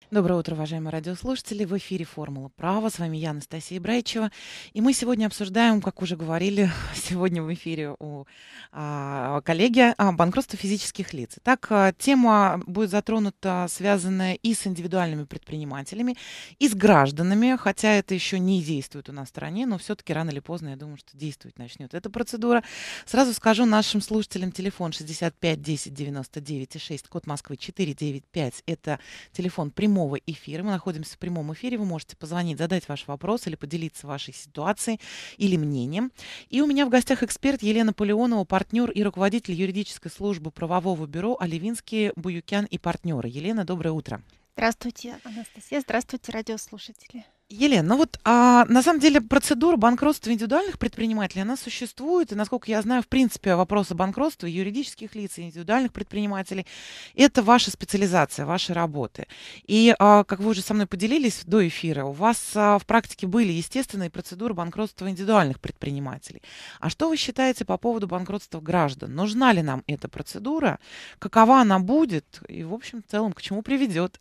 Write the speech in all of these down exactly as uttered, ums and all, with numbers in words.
Доброе утро, уважаемые радиослушатели. В эфире «Формула права». С вами я, Анастасия Брайчева. И мы сегодня обсуждаем, как уже говорили сегодня в эфире у а, коллеги, а, банкротство физических лиц. Так, а, тема будет затронута, связанная и с индивидуальными предпринимателями, и с гражданами, хотя это еще не действует у нас в стране, но все-таки рано или поздно, я думаю, что действовать начнет эта процедура. Сразу скажу нашим слушателям: телефон шестьдесят пять десять девяносто девять и шесть, код Москвы четыре девять пять. Это телефон прямого эфира. Мы находимся в прямом эфире. Вы можете позвонить, задать ваш вопрос или поделиться вашей ситуацией или мнением. И у меня в гостях эксперт Елена Полеонова, партнер и руководитель юридической службы правового бюро Оливинский, Буюкян и партнеры. Елена, доброе утро. Здравствуйте, Анастасия. Здравствуйте, радиослушатели. Елена, ну вот а, на самом деле процедура банкротства индивидуальных предпринимателей, она существует, и, насколько я знаю, в принципе, вопросы банкротства юридических лиц и индивидуальных предпринимателей — это ваша специализация, ваши работы. И, а, как вы уже со мной поделились до эфира, у вас а, в практике были естественные процедуры банкротства индивидуальных предпринимателей. А что вы считаете по поводу банкротства граждан? Нужна ли нам эта процедура? Какова она будет? И, в общем, в целом, к чему приведет?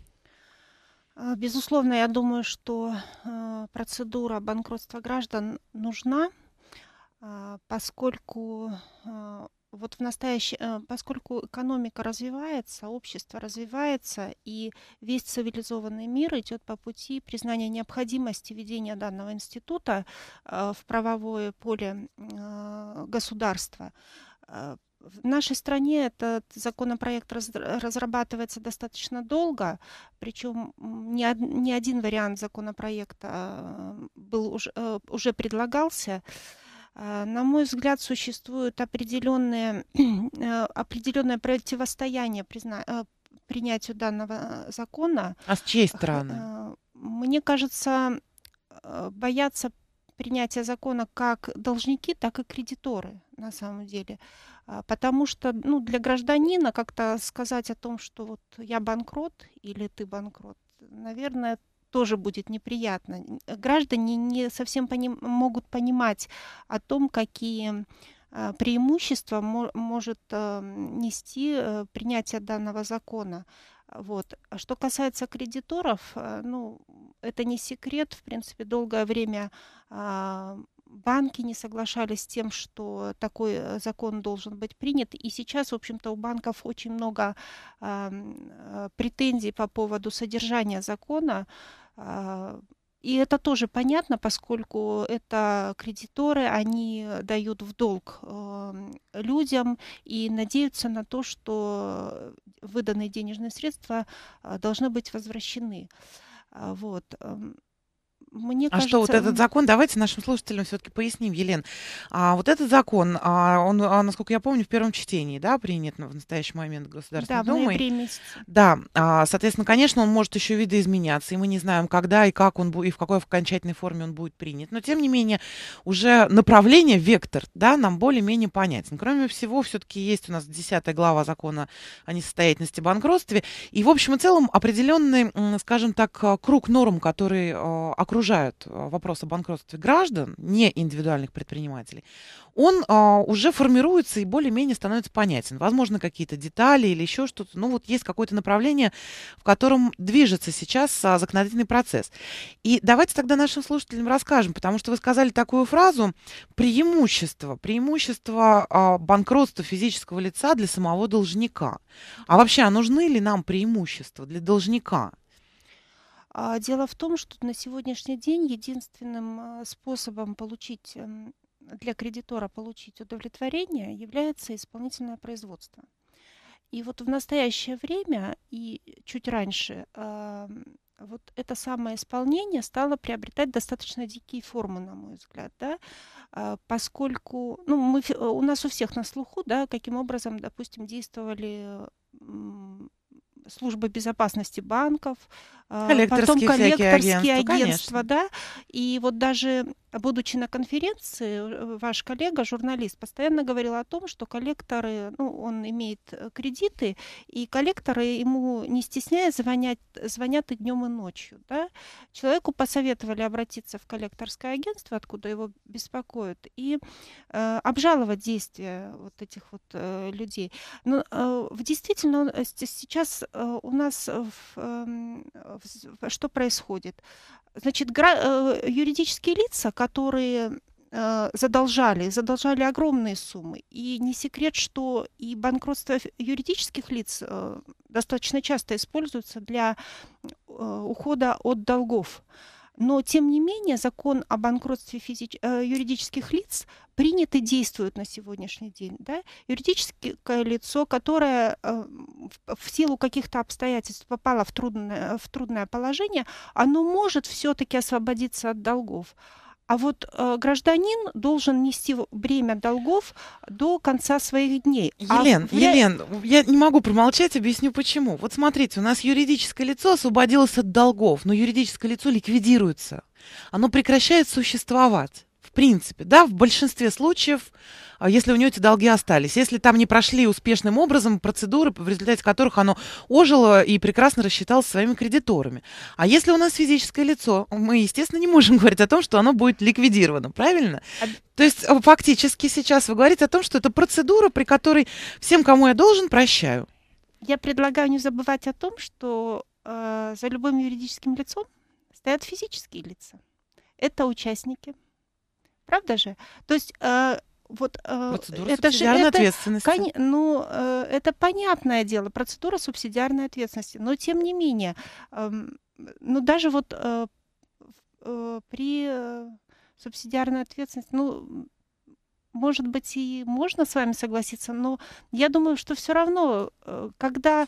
А, Безусловно, я думаю, что э, процедура банкротства граждан нужна, а, поскольку э, вот в настоящее, э, поскольку экономика развивается, общество развивается, и весь цивилизованный мир идет по пути признания необходимости введения данного института э, в правовое поле э, государства. Э, В нашей стране этот законопроект раз- разрабатывается достаточно долго, причем м, не, од- не один вариант законопроекта э, был уже, э, уже предлагался. Э, На мой взгляд, существует определенное, э, определенное противостояние призна- э, принятию данного э, закона. А с чьей Х- стороны? э, Мне кажется, э, боятся принятия закона как должники, так и кредиторы на самом деле. А, Потому что ну, для гражданина как-то сказать о том, что вот я банкрот или ты банкрот, наверное, тоже будет неприятно. Н- Граждане не совсем поним- могут понимать о том, какие а, преимущества мо- может а, нести э, принятие данного закона. Вот. А что касается кредиторов, э, ну, это не секрет. В принципе, долгое время а, банки не соглашались с тем, что такой э, закон должен быть принят. И сейчас, в общем-то, у банков очень много а, м, э, претензий по поводу содержания закона. А, И это тоже понятно, поскольку это кредиторы, они дают в долг эм, людям и надеются на то, что выданные денежные средства а, должны быть возвращены. А, Вот. эм, Мне А что вот кажется, этот м, закон, давайте нашим слушателям все-таки поясним, Елен. А, вот этот закон, а, он, а, насколько я помню, в первом чтении, да, принят на- в настоящий момент да, Государственной в Думой. ноябре месяце. Да, а, соответственно, конечно, он может еще видоизменяться, и мы не знаем, когда и как он будет, и в какой окончательной форме он будет принят. Но, тем не менее, уже направление, вектор, да, нам более-менее понятен. Кроме всего, все-таки есть у нас десятая глава закона о несостоятельности и банкротстве, и, в общем и целом, определенный, м, скажем так, а, круг норм, которые а, окружают а, вопрос о банкротстве граждан, не индивидуальных предпринимателей, он а, уже формируется и более-менее становится понятен. Возможно, какие-то детали или еще что-то. Ну, вот есть какое-то направление, в котором движется сейчас а, законодательный процесс. И давайте тогда нашим слушателям расскажем, потому что вы сказали такую фразу: преимущество, преимущество а, банкротства физического лица для самого должника. А Да. вообще, а нужны ли нам преимущества для должника? А, Дело в том, что на сегодняшний день единственным а, способом получить эм, для кредитора получить удовлетворение является исполнительное производство. И вот в настоящее время и чуть раньше ам, вот это самое исполнение стало приобретать достаточно дикие формы, на мой взгляд, да, а, поскольку, ну, мы, фе- у нас у всех на слуху, да, каким образом, допустим, действовали м, службы безопасности банков, а, потом Коллекторские всякие коллекторские агентства, агентства, конечно. да, и вот даже будучи на конференции, э, ваш коллега, журналист, постоянно говорил о том, что коллекторы, ну, он имеет э, кредиты, и коллекторы ему, не стесняясь, звонят, звонят и днем, и ночью, да. Человеку посоветовали обратиться в коллекторское агентство, откуда его беспокоят, и э, обжаловать действия вот этих вот э, людей. Но э, в действительно он, э, с- сейчас э, у нас э, в, эм, в с- в- что происходит? Значит, гра- э, юридические лица, которые э, задолжали, задолжали огромные суммы. И не секрет, что и банкротство ф- юридических лиц э, достаточно часто используется для э, ухода от долгов. Но, тем не менее, закон о банкротстве физич- э, юридических лиц принят и действует на сегодняшний день. Да? Юридическое лицо, которое э, в в силу каких-то обстоятельств попало в трудное, в трудное положение, оно может все-таки освободиться от долгов. А вот э, гражданин должен нести в- бремя долгов до конца своих дней. А в- Елен, вря- Елен, я не могу промолчать, объясню почему. Вот смотрите, у нас юридическое лицо освободилось от долгов, но юридическое лицо ликвидируется. Оно прекращает существовать. В принципе, да, в большинстве случаев, а, если у него эти долги остались. Если там не прошли успешным образом процедуры, в результате которых оно ожило и прекрасно рассчиталось со своими кредиторами. А если у нас физическое лицо, мы, естественно, не можем говорить о том, что оно будет ликвидировано, правильно? об- То есть э, фактически сейчас вы говорите о том, что это процедура, при которой всем, кому я должен, прощаю. Я предлагаю не забывать о том, что э, за любым юридическим лицом стоят физические лица. Это участники. Правда же? То есть э, вот э, Процедура это же субсидиарной это, ответственности. коне- ну, э, это понятное дело, процедура субсидиарной ответственности. Но тем не менее, эм, ну даже вот э, э, при э, субсидиарной ответственности, ну, может быть, и можно с вами согласиться, но я думаю, что все равно, э, когда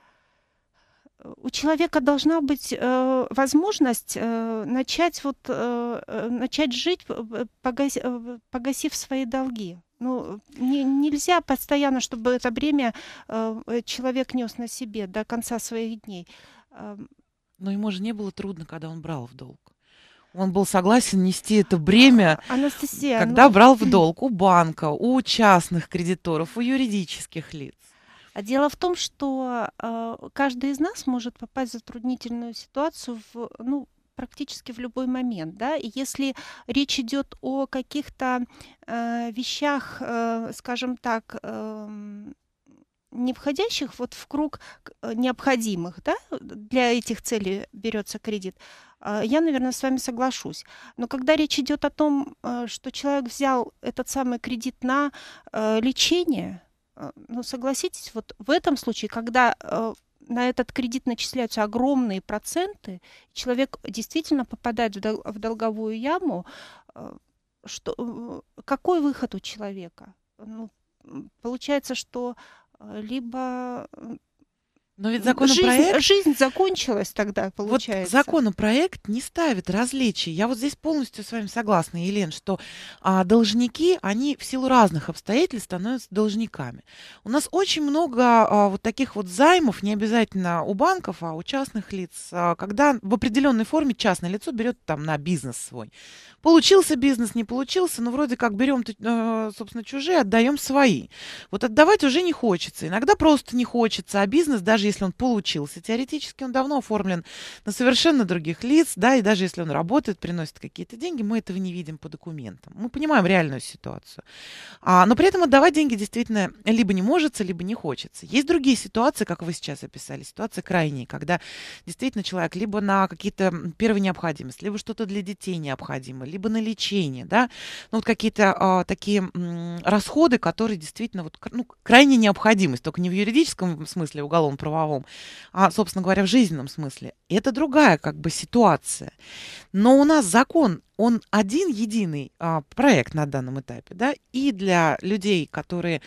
у человека должна быть э, возможность э, начать вот э, э, начать жить, п- п- погаси- э, погасив свои долги. Ну, не- нельзя постоянно, чтобы это бремя э, э, человек нес на себе до конца своих дней. Ам, Но ему же не было трудно, когда он брал в долг. Он был согласен нести это бремя, а, Анастасия, когда ну, брал в долг у банка, у частных кредиторов, у юридических лиц. а дело в том, что э, каждый из нас может попасть в затруднительную ситуацию в, ну, практически в любой момент, да, и если речь идет о каких-то э, вещах, э, скажем так, эм, не входящих вот в круг к- э, необходимых, да, для этих целей берется кредит, а, я, наверное, с вами соглашусь. Но когда речь идет о том, э, что человек взял этот самый кредит на э, лечение, э, ну, согласитесь, вот в этом случае, когда э, на этот кредит начисляются огромные проценты, человек действительно попадает в, дол- в долговую яму, э, что, э, какой выход у человека? Ну, м, получается, что э, либо э, Но ведь м, жизнь, законопроект жизнь закончилась тогда, Вот получается. законопроект не ставит различий. Я вот здесь полностью с вами согласна, Елен, что а, должники, они в силу разных обстоятельств становятся должниками. У нас очень много а, вот таких вот займов, не обязательно у банков, а у частных лиц, а, когда в определенной форме частное лицо берет там на бизнес свой. Получился бизнес, не получился, но вроде как берем, э, собственно, чужие, отдаем свои. Вот отдавать уже не хочется. Иногда просто не хочется, а бизнес, даже если он получился, теоретически он давно оформлен на совершенно других лиц, да, и даже если он работает, приносит какие-то деньги, мы этого не видим по документам. Мы понимаем реальную ситуацию. А, но при этом отдавать деньги действительно либо не может, либо не хочется. Есть другие ситуации, как вы сейчас описали, ситуации крайние, когда действительно человек либо на какие-то м, первые необходимости, либо что-то для детей необходимо, либо на лечение, да, ну вот какие-то а, такие м, расходы, которые действительно вот, кр- ну, крайне необходимость, только не в юридическом смысле, уголовно-правовом, а, собственно говоря, в жизненном смысле. Это другая как бы ситуация. Но у нас закон, он один единый а, проект на данном этапе, да, и для людей, которые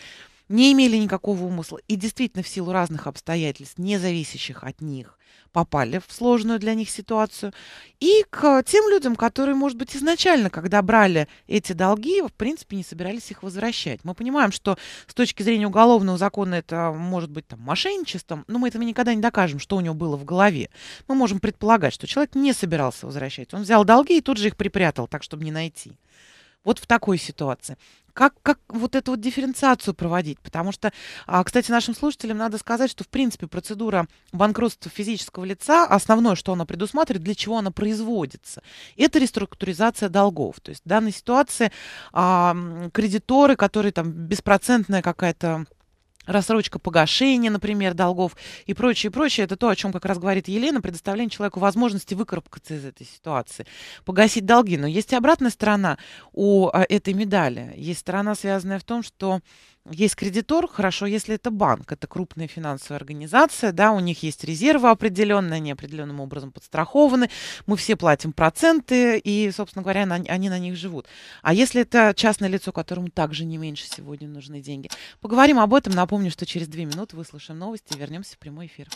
не имели никакого умысла и действительно в силу разных обстоятельств, не зависящих от них, попали в сложную для них ситуацию, и к тем людям, которые, может быть, изначально, когда брали эти долги, в принципе, не собирались их возвращать. Мы понимаем, что с точки зрения уголовного закона это может быть там мошенничеством, но мы этого никогда не докажем, что у него было в голове. Мы можем предполагать, что человек не собирался возвращать. Он взял долги и тут же их припрятал, так, чтобы не найти. Вот в такой ситуации. Как, как вот эту вот дифференциацию проводить? Потому что, а, кстати, нашим слушателям надо сказать, что, в принципе, процедура банкротства физического лица, основное, что она предусматривает, для чего она производится, это реструктуризация долгов. То есть в данной ситуации а, м, кредиторы, которые там беспроцентная какая-то рассрочка погашения, например, долгов и прочее, прочее. Это то, о чем как раз говорит Елена, предоставление человеку возможности выкарабкаться из этой ситуации, погасить долги. Но есть и обратная сторона у а, этой медали. Есть сторона, связанная в том, что есть кредитор, хорошо, если это банк, это крупная финансовая организация, да, у них есть резервы определенные, они определенным образом подстрахованы, мы все платим проценты, и, собственно говоря, на, они на них живут. А если это частное лицо, которому также не меньше сегодня нужны деньги? Поговорим об этом, напомню, что через две минуты выслушаем новости и вернемся в прямой эфир.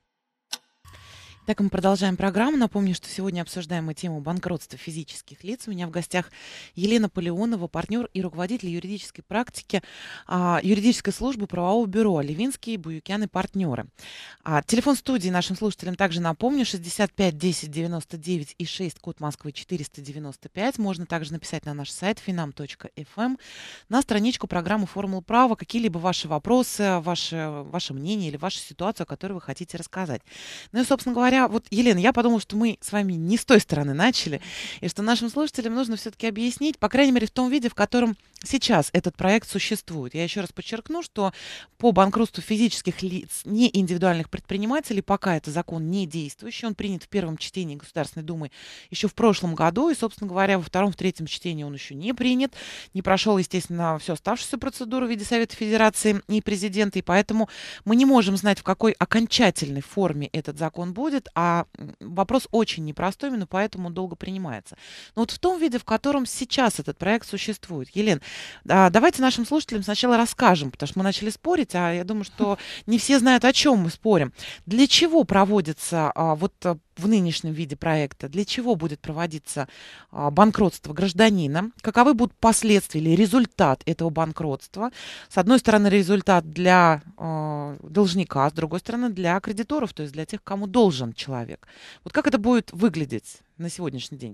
Так, мы продолжаем программу. Напомню, что сегодня обсуждаем мы тему банкротства физических лиц. У меня в гостях Елена Полеонова, партнер и руководитель юридической практики а, юридической службы правового бюро Левинский, Буюкян и партнеры. А, телефон студии нашим слушателям также напомню: шестьдесят пять десять девяносто девять и шесть, код Москвы четыреста девяносто пять. Можно также написать на наш сайт финам точка эф эм, на страничку программы «Формула права» какие-либо ваши вопросы, ваше, ваше мнение или вашу ситуацию, о которой вы хотите рассказать. Ну и, собственно говоря, вот, Елена, я подумала, что мы с вами не с той стороны начали, и что нашим слушателям нужно все-таки объяснить, по крайней мере, в том виде, в котором сейчас этот проект существует. Я еще раз подчеркну, что по банкротству физических лиц, не индивидуальных предпринимателей, пока это закон не действующий, он принят в первом чтении Государственной Думы еще в прошлом году, и, собственно говоря, во втором, в третьем чтении он еще не принят, не прошел, естественно, всю оставшуюся процедуру в виде Совета Федерации и президента, и поэтому мы не можем знать, в какой окончательной форме этот закон будет, а вопрос очень непростой, именно поэтому долго принимается. Но вот в том виде, в котором сейчас этот проект существует. Елена, давайте нашим слушателям сначала расскажем, потому что мы начали спорить, а я думаю, что не все знают, о чем мы спорим. Для чего проводится а, вот в нынешнем виде проекта, для чего будет проводиться а, банкротство гражданина, каковы будут последствия или результат этого банкротства. С одной стороны, результат для а, должника, с другой стороны, для кредиторов, то есть для тех, кому должен человек. Вот как это будет выглядеть на сегодняшний день?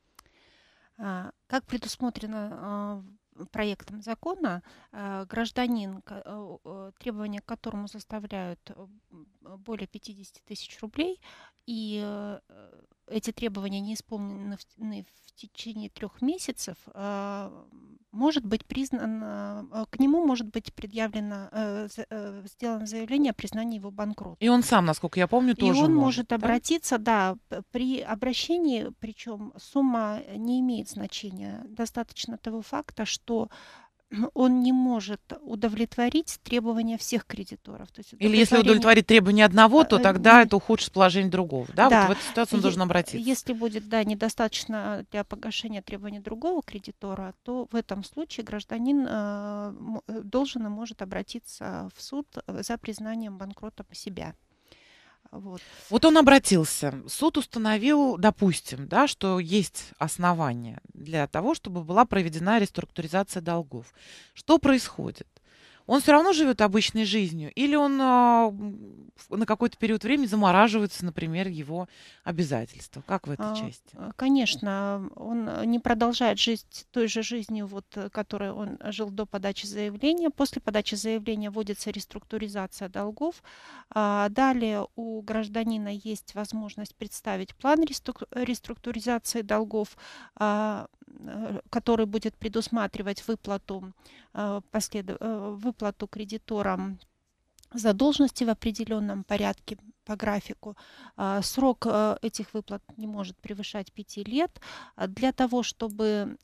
А, Как предусмотрено а, проектом закона, а, гражданин, ка- а, э, требования к которому составляют э, м, более пятьдесят тысяч рублей, и э, эти требования не исполнены в, т- ны- в течение трех месяцев, а, может быть признан, а, а, к нему может быть предъявлено, э, за- э, сделано заявление о признании его банкротом. И он сам, насколько я помню, И тоже он может, может да? обратиться, да, п- при обращении, причем сумма не имеет значения. Достаточно того факта, что он не может удовлетворить требования всех кредиторов. То есть Или если удовлетворение, удовлетворит требования одного, э, то э, тогда н- это ухудшит положение другого. Да, вот в да, этой ситуации он е- должен обратиться. если будет, да, недостаточно для погашения требований другого кредитора, то в этом случае гражданин э, м- э, должен и может обратиться в суд э, за признанием банкротом себя. Вот. Вот он обратился. Суд установил, допустим, да, что есть основания для того, чтобы была проведена реструктуризация долгов. Что происходит? Он все равно живет обычной жизнью, или он а, м, в- на какой-то период времени замораживается, например, его обязательства? Как в этой А, части? э, Конечно, он э, не продолжает жить той же жизнью, вот, э, которой он жил до подачи заявления. После подачи заявления вводится реструктуризация долгов. А, Далее у гражданина есть возможность представить план реструк- реструктуризации долгов, а, э, который будет предусматривать выплату, э, последу- э, выплату кредиторам задолженности в определенном порядке по графику. А, Срок э, этих выплат не может превышать пяти лет. А Для того, чтобы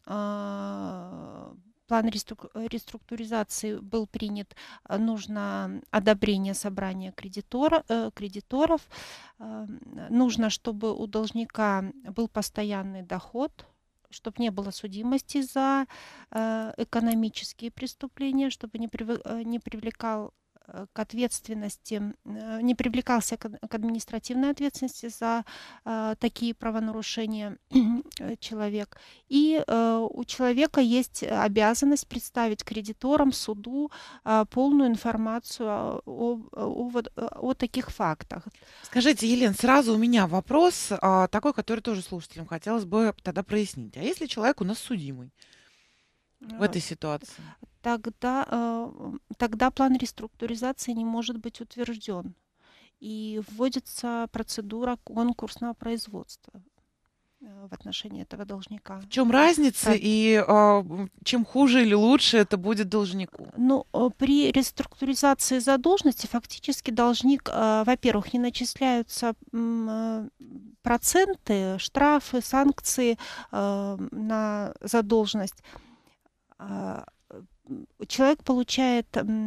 а, план реструк- реструктуризации был принят, а, нужно одобрение собрания кредитора, э, кредиторов. А, Нужно, чтобы у должника был постоянный доход, чтобы не было судимости за э, экономические преступления, чтобы не, привы- э, не привлекал э, к ответственности, э, не привлекался к, к административной ответственности за э, такие правонарушения э, человек. И э, у человека есть обязанность представить кредиторам, суду э, полную информацию о, о, о, вот, э, о таких фактах. Скажите, Елена, сразу у меня вопрос, а, такой, который тоже слушателям хотелось бы тогда прояснить. А если человек у нас судимый в Э, этой ситуации? Тогда, э, тогда план реструктуризации не может быть утвержден. И вводится процедура конкурсного производства э, в отношении этого должника. В чем разница Про- и а, м, чем хуже или лучше это будет должнику? Ну, э, при реструктуризации задолженности фактически должник, э, во-первых, не начисляются м, э, проценты, штрафы, санкции э, на задолженность. А, м, Человек получает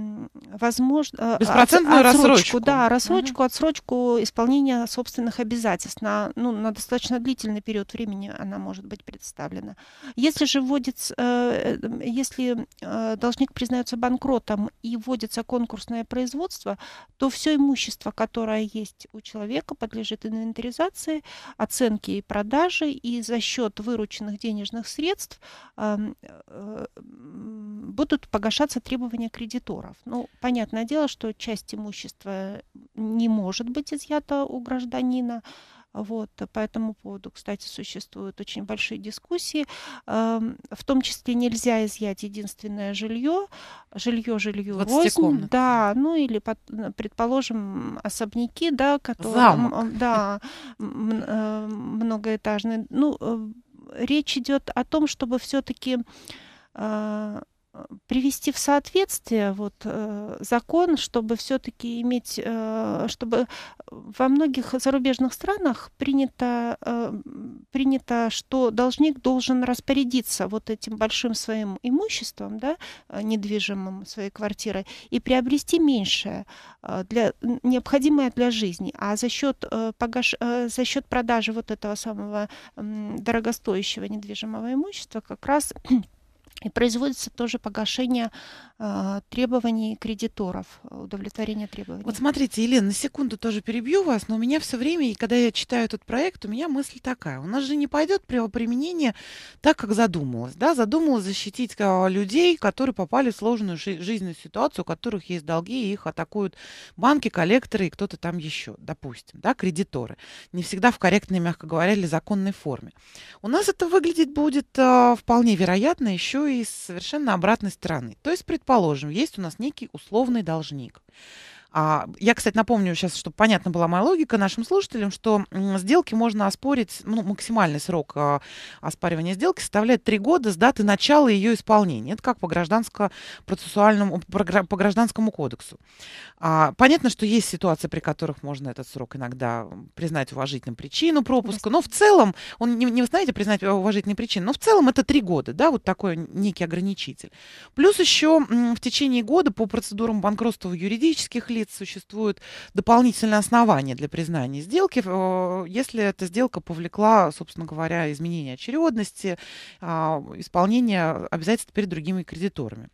возможно, Беспроцентную отсрочку, рассрочку. да, Мгм. рассрочку, отсрочку исполнения собственных обязательств на, ну, на достаточно длительный период времени она может быть представлена. Если же вводится, э, э, если э, должник признается банкротом и вводится конкурсное производство, то все имущество, которое есть у человека, подлежит инвентаризации, оценке и продаже, и за счет вырученных денежных средств эм, э, м, будут погашаться требования кредиторов. Ну, понятное дело, что часть имущества не может быть изъята у гражданина. Вот, по этому поводу, кстати, существуют очень большие дискуссии. Эм, В том числе нельзя изъять единственное жилье, жилье, жилье рознь, двадцатикомнатное. да, ну или, под- предположим, особняки, да, которые, Замок. м, м, да, м, э, многоэтажные. Ну, э, речь идет о том, чтобы все-таки привести в соответствие вот, э, закон, чтобы все-таки иметь, э, чтобы во многих зарубежных странах принято, э, принято, что должник должен распорядиться вот этим большим своим имуществом, да, э, недвижимым, своей квартирой, и приобрести меньшее, э, для, необходимое для жизни. А за счет, э, погаш, э, за счет продажи вот этого самого м, дорогостоящего недвижимого имущества как раз и производится тоже погашение э, требований кредиторов, удовлетворение требований. Вот смотрите, Елена, на секунду тоже перебью вас, но у меня все время, и когда я читаю этот проект, у меня мысль такая. У нас же не пойдет правоприменение так, как задумалось. Да? Задумалось защитить а, людей, которые попали в сложную жи- жизненную ситуацию, у которых есть долги, и их атакуют банки, коллекторы и кто-то там еще, допустим, да, кредиторы. Не всегда в корректной, мягко говоря, или законной форме. У нас это выглядеть будет а, вполне вероятно еще и с совершенно обратной стороны. То есть, предположим, есть у нас некий условный должник. А, я, кстати, напомню сейчас, чтобы понятна была моя логика нашим слушателям, что м, сделки можно оспорить, ну, максимальный срок а, оспаривания сделки составляет три года с даты начала ее исполнения. Это как по гражданско-процессуальному, по гра- по гражданскому кодексу. А, понятно, что есть ситуации, при которых можно этот срок иногда признать уважительным причину пропуска, но в целом, он не, не знаете, признать уважительные причины, но в целом это три года, да, вот такой некий ограничитель. Плюс еще м, в течение года по процедурам банкротства юридических лиц существуют дополнительные основания для признания сделки, э, если эта сделка повлекла, собственно говоря, изменение очередности, а, исполнение обязательств перед другими кредиторами.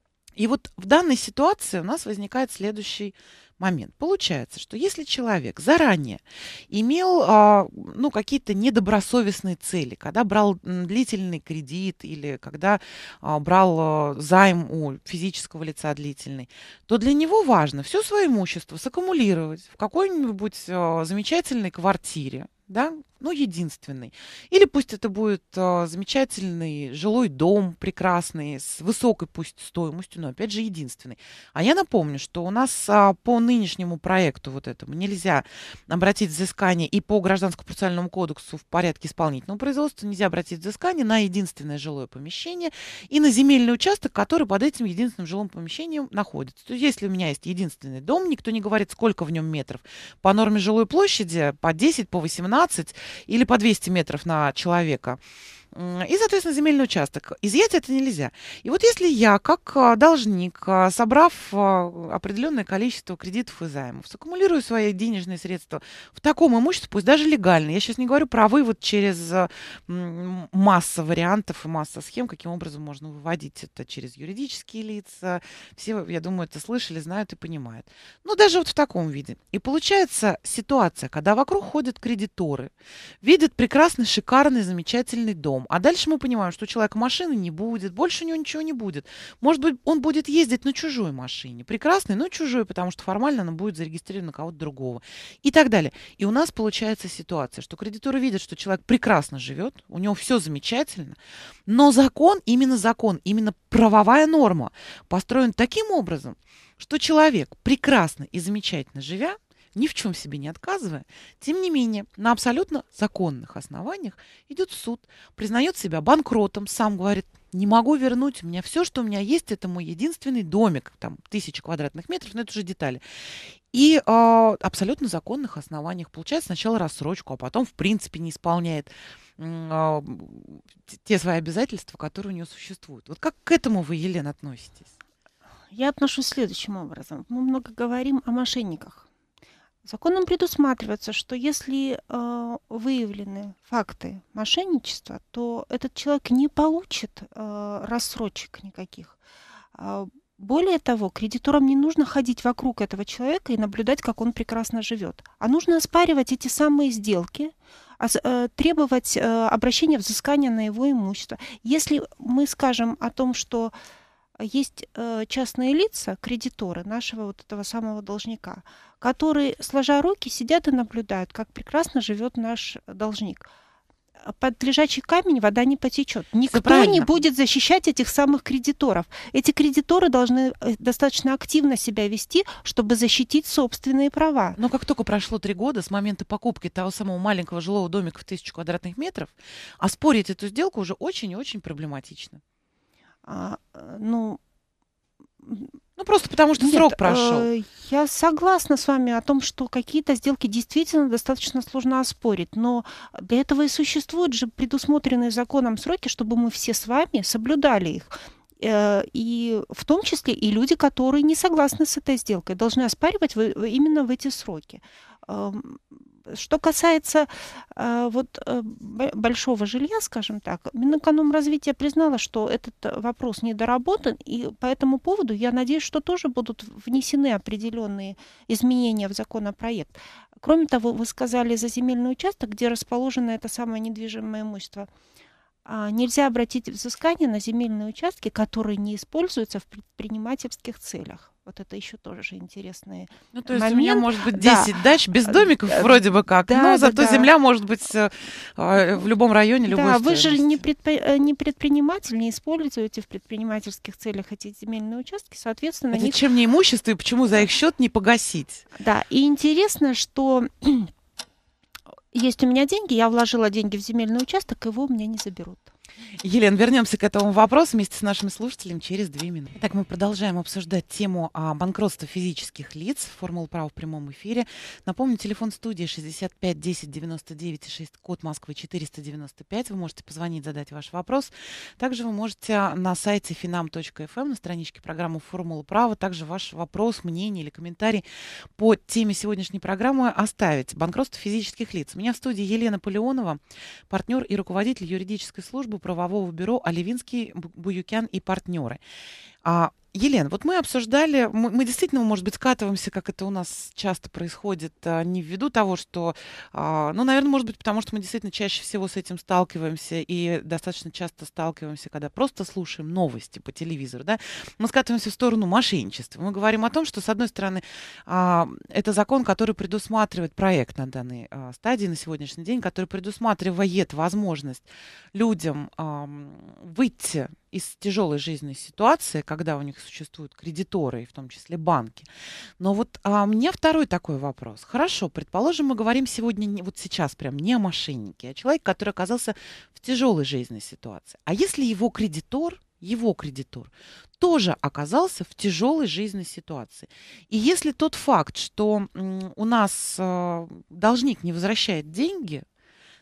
И вот в данной ситуации у нас возникает следующий момент. Получается, что если человек заранее имел а, ну, какие-то недобросовестные цели, когда брал м, длительный кредит или когда а, брал а, займ у физического лица длительный, то для него важно все свое имущество саккумулировать в какой-нибудь а, замечательной квартире, да, ну, единственный. Или пусть это будет а, замечательный жилой дом прекрасный, с высокой пусть стоимостью, но опять же единственный. А я напомню, что у нас а, по нынешнему проекту вот этому нельзя обратить взыскание и по Гражданскому процессуальному кодексу в порядке исполнительного производства нельзя обратить взыскание на единственное жилое помещение и на земельный участок, который под этим единственным жилым помещением находится. То есть если у меня есть единственный дом, никто не говорит, сколько в нем метров, по норме жилой площади по десять, по восемнадцать или по двести метров на человека, М, И, соответственно, земельный участок. Изъять это нельзя. И вот если я, как а, должник, а, собрав а, определенное количество кредитов и займов, саккумулирую свои денежные средства в таком имуществе, пусть даже легально, я сейчас не говорю про вывод через а, м, масса вариантов и масса схем, каким образом можно выводить это через юридические лица. Все, я думаю, это слышали, знают и понимают. Ну, даже вот в таком виде. И получается ситуация, когда вокруг ходят кредиторы, видят прекрасный, шикарный, замечательный дом. А дальше мы понимаем, что у человека машины не будет, больше у него ничего не будет. Может быть, он будет ездить на чужой машине. Прекрасной, но чужой, потому что формально она будет зарегистрирована на кого-то другого. И так далее. И у нас получается ситуация, что кредиторы видят, что человек прекрасно живет, у него все замечательно, но закон, именно закон, именно правовая норма построен таким образом, что человек, прекрасно и замечательно живя, ни в чем себе не отказывая, тем не менее, на абсолютно законных основаниях идет в суд, признает себя банкротом, сам говорит, не могу вернуть, у меня все, что у меня есть, это мой единственный домик, там, тысяча квадратных метров, но это уже детали. И а, абсолютно законных основаниях получает сначала рассрочку, а потом, в принципе, не исполняет м, а, т- те свои обязательства, которые у него существуют. Вот как к этому вы, Елена, относитесь? Я отношусь следующим образом. Мы много говорим о мошенниках. Законом предусматривается, что если э, выявлены факты мошенничества, то этот человек не получит э, рассрочек никаких. А, Более того, кредиторам не нужно ходить вокруг этого человека и наблюдать, как он прекрасно живет, а нужно оспаривать эти самые сделки, ос- э, требовать э, обращения взыскания на его имущество. Если мы скажем о том, что есть э, частные лица, кредиторы нашего вот этого самого должника, которые, сложа руки, сидят и наблюдают, как прекрасно живет наш должник. А Под лежачий камень вода не потечет. Все Никто не правильно. будет защищать этих самых кредиторов. Эти кредиторы должны э, достаточно активно себя вести, чтобы защитить собственные права. Но как только прошло три года с момента покупки того самого маленького жилого домика в тысячу квадратных метров, оспорить эту сделку уже очень и очень проблематично. А, э, ну, Ну, просто потому что Нет, срок прошел. э, я согласна с вами о том, что какие-то сделки действительно достаточно сложно оспорить, но для этого и существуют же предусмотренные законом сроки, чтобы мы все с вами соблюдали их. Э, И в том числе и люди, которые не согласны с этой сделкой, должны оспаривать в- в- именно в эти сроки. Эм, Что касается э, вот э, б- большого жилья, скажем так, Минэкономразвитие признало, что этот э, вопрос недоработан, и по этому поводу я надеюсь, что тоже будут внесены определенные изменения в законопроект. Кроме того, вы сказали за земельный участок, где расположено это самое недвижимое имущество. А, Нельзя обратить взыскание на земельные участки, которые не используются в предпринимательских целях. Вот это еще тоже интересный Ну, то есть у меня момент. может быть Да. десять дач без Э, домиков э, вроде бы как, да, но да, зато да. земля может быть э, э, в любом районе, любой Да, вы же не, стоимости. предпри- э, не предприниматель, не используете в предпринимательских целях эти земельные участки, соответственно, на Это них... чем не имущество и почему за их счет не погасить? Да, и интересно, что есть у меня деньги, я вложила деньги в земельный участок, его у меня не заберут. Елена, вернемся к этому вопросу вместе с нашими слушателями через две минуты. Итак, мы продолжаем обсуждать тему а, банкротства физических лиц. Формула права в прямом эфире. Напомню, телефон студии шестьдесят пять десять девяносто девять шесть, код Москвы четыреста девяносто пять. Вы можете позвонить, задать ваш вопрос. Также вы можете на сайте финам точка эф эм на страничке программы «Формула права» также ваш вопрос, мнение или комментарий по теме сегодняшней программы оставить. Банкротство физических лиц. У меня в студии Елена Полеонова, партнер и руководитель юридической службы правового бюро «Оливинский, Бу- Буюкян и партнеры». А, Елена, вот мы обсуждали, мы, мы действительно, может быть, скатываемся, как это у нас часто происходит, а, не ввиду того, что, а, ну, наверное, может быть, потому что мы действительно чаще всего с этим сталкиваемся и достаточно часто сталкиваемся, когда просто слушаем новости по телевизору, да, мы скатываемся в сторону мошенничества. Мы говорим о том, что, с одной стороны, а, это закон, который предусматривает проект на данной а, стадии, на сегодняшний день, который предусматривает возможность людям ам, выйти из тяжелой жизненной ситуации, когда у них существуют кредиторы, и в том числе банки. Но вот а, у меня второй такой вопрос. Хорошо, предположим, мы говорим сегодня, не, вот сейчас прям не о мошеннике, а о человеке, который оказался в тяжелой жизненной ситуации. А если его кредитор, его кредитор, тоже оказался в тяжелой жизненной ситуации. И если тот факт, что м, у нас э, должник не возвращает деньги,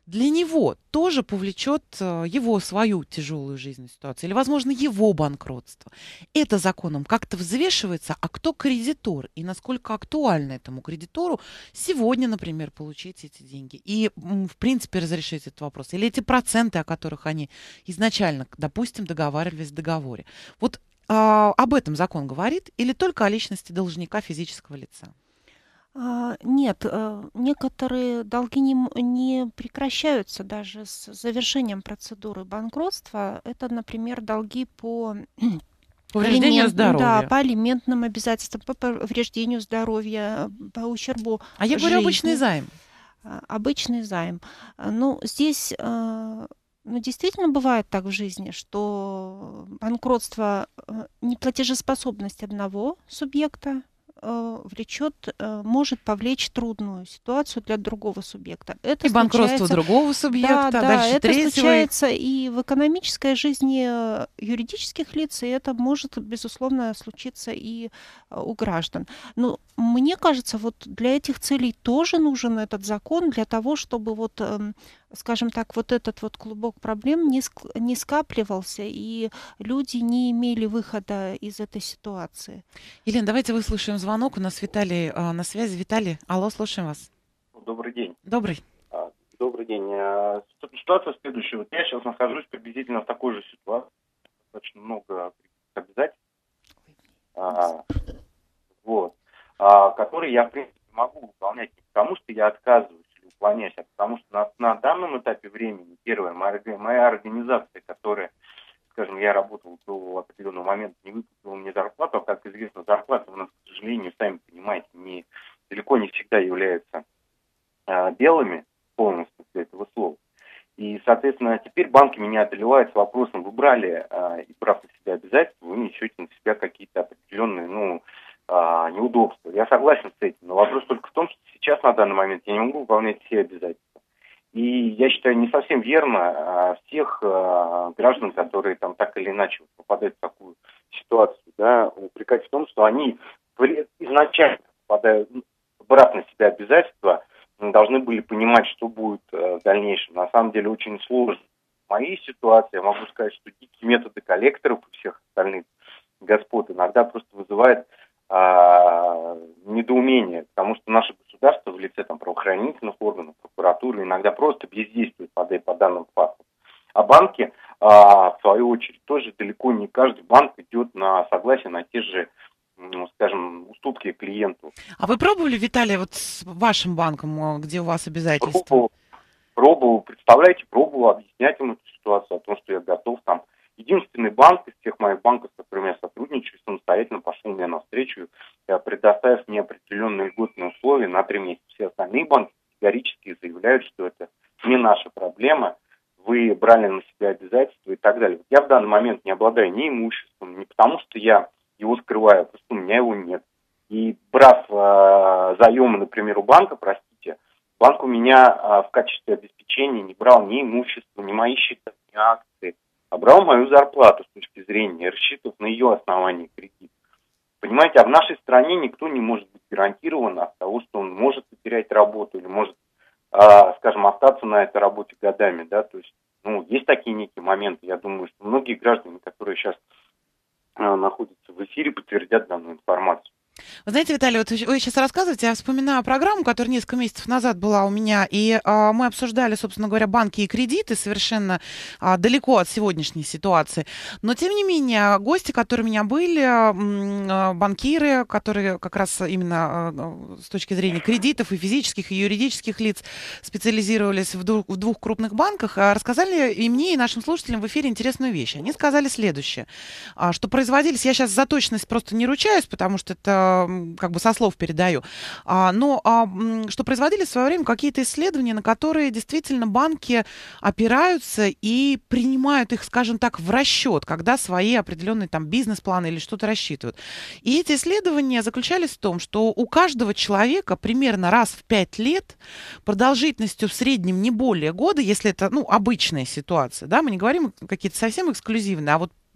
для него тоже повлечет э, его свою тяжелую жизненную ситуацию или, возможно, его банкротство. Это законом как-то взвешивается, а кто кредитор и насколько актуально этому кредитору сегодня, например, получить эти деньги и, м, в принципе, разрешить этот вопрос. Или эти проценты, о которых они изначально, допустим, договаривались в договоре. Вот а, об этом закон говорит или только о личности должника физического лица? А, Нет, э, некоторые долги не, м- не прекращаются даже с завершением процедуры банкротства. Это, например, долги по Повреждению алимент, да, здоровья. по алиментным обязательствам, по повреждению здоровья, по ущербу А я говорю обычный жизни, займ. а, обычный займ. А, Ну, здесь, а, ну, действительно бывает так в жизни, что банкротство, э, неплатежеспособность одного субъекта э, влечет, э, может повлечь трудную ситуацию для другого субъекта. Это И банкротство случается, другого да, субъекта, да, дальше это третьего. И случается и в экономической жизни э, юридических лиц, и это может, безусловно, случиться и э, у граждан. Но мне кажется, вот для этих целей тоже нужен этот закон, для того, чтобы вот, эм, скажем так, вот этот вот клубок проблем не, ск- не скапливался, и люди не имели выхода из этой ситуации. Елена, давайте выслушаем звонок. У нас Виталий а, на связи. Виталий, алло, слушаем вас. Добрый день. Добрый. А, Добрый день. А, с- Ситуация следующая. Вот я сейчас нахожусь приблизительно в такой же ситуации. Достаточно много обязательств, а, вот, а, которые я, в принципе, могу выполнять не потому, что я отказываюсь или уклоняюсь, а потому что на, на данном этапе времени, первое, моя, орга- моя организация, которая, скажем, я работал до определенного момента, не выплатила мне зарплату, а, как известно, зарплата у нас, к сожалению, сами понимаете, не, далеко не всегда являются а, белыми полностью для этого слова. И, соответственно, теперь банки меня одолевают с вопросом: вы брали а, и брав на себя обязательства, вы несете на себя какие-то определенные, ну, а, неудобства. Я согласен с этим, но вопрос только в том, что сейчас, на данный момент, я не могу выполнять все обязательства. И я считаю, не совсем верно а, всех а, граждан, которые там так или иначе вот попадают в такую ситуацию, да, упрекать в том, что они при- изначально попадают, брав на себя обязательства, должны были понимать, что будет э, в дальнейшем. На самом деле очень сложно. В моей ситуации я могу сказать, что дикие методы коллекторов и всех остальных господ иногда просто вызывает а, недоумение, потому что наше государство в лице там, правоохранительных органов, прокуратуры иногда просто бездействует по, по данным фактам. А банки, а, в свою очередь, тоже далеко не каждый банк идет на согласие на те же, ну, скажем, уступки клиенту. А вы пробовали, Виталий, вот с вашим банком, а, где у вас обязательства? Пробовал, пробовал, представляете, пробовал объяснять им эту ситуацию, о том, что я готов там. Единственный банк из всех моих банков, с которыми я сотрудничаю, самостоятельно пошел мне навстречу, предоставив мне определенные льготные условия на три месяца. Все остальные банки категорически заявляют, что это не наша проблема, вы брали на себя обязательства и так далее. Я в данный момент не обладаю ни имуществом, не потому что я его скрываю, а просто у меня его нет. И брав э, заемы, например, у банка, простите, банк у меня э, в качестве обеспечения не брал ни имущество, ни мои счета, ни акции, а брал мою зарплату с точки зрения, рассчитывав на ее основании кредит. Понимаете, а в нашей стране никто не может быть гарантирован от того, что он может потерять работу или может, э, скажем, остаться на этой работе годами, да, то есть, ну, есть такие некие моменты, я думаю, что многие граждане, которые сейчас э, находятся в эфире, подтвердят данную информацию. Вы знаете, Виталий, вот вы сейчас рассказываете, я вспоминаю программу, которая несколько месяцев назад была у меня, и а, мы обсуждали, собственно говоря, банки и кредиты совершенно а, далеко от сегодняшней ситуации. Но, тем не менее, гости, которые у меня были, м, а, банкиры, которые как раз именно а, с точки зрения кредитов и физических, и юридических лиц специализировались в двух, в двух крупных банках, а, рассказали и мне, и нашим слушателям в эфире интересную вещь. Они сказали следующее, а, что производились, я сейчас за точность просто не ручаюсь, потому что это как бы со слов передаю, а, но а, что производили в свое время какие-то исследования, на которые действительно банки опираются и принимают их, скажем так, в расчет, когда свои определенные там бизнес-планы или что-то рассчитывают. И эти исследования заключались в том, что у каждого человека примерно раз в пять лет продолжительностью в среднем не более года, если это, ну, обычная ситуация, да, мы не говорим какие-то совсем эксклюзивные, а вот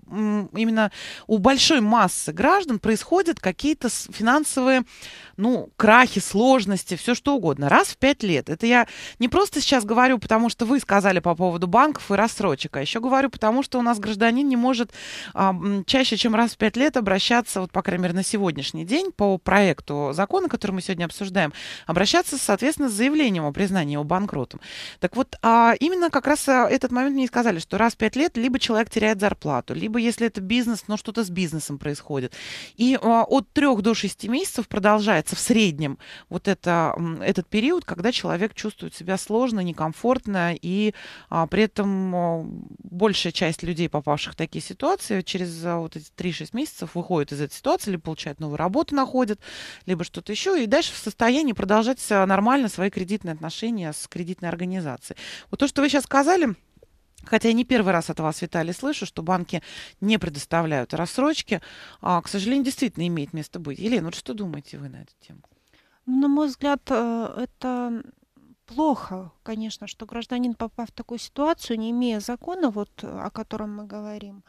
именно у большой массы граждан происходят какие-то финансовые, ну, крахи, сложности, все что угодно. Раз в пять лет. Это я не просто сейчас говорю, потому что вы сказали по поводу банков и рассрочек, а еще говорю, потому что у нас гражданин не может а, чаще, чем раз в пять лет обращаться, вот, по крайней мере, на сегодняшний день по проекту закона, который мы сегодня обсуждаем, обращаться, соответственно, с заявлением о признании его банкротом. Так вот, а, именно как раз этот момент мне и сказали, что раз в пять лет либо человек теряет зарплату, либо, если это бизнес, но что-то с бизнесом происходит. И а, от трех до шести месяцев продолжается в среднем вот это, этот период, когда человек чувствует себя сложно, некомфортно, и а, при этом а, большая часть людей, попавших в такие ситуации, через а, вот эти три-шесть месяцев выходит из этой ситуации, либо получает новую работу, находит, либо что-то еще, и дальше в состоянии продолжать нормально свои кредитные отношения с кредитной организацией. Вот то, что вы сейчас сказали, хотя я не первый раз от вас, Виталий, слышу, что банки не предоставляют рассрочки, а, к сожалению, действительно имеет место быть. Елена, вот что думаете вы на эту тему? На мой взгляд, это плохо, конечно, что гражданин, попав в такую ситуацию, не имея закона, вот, о котором мы говорим,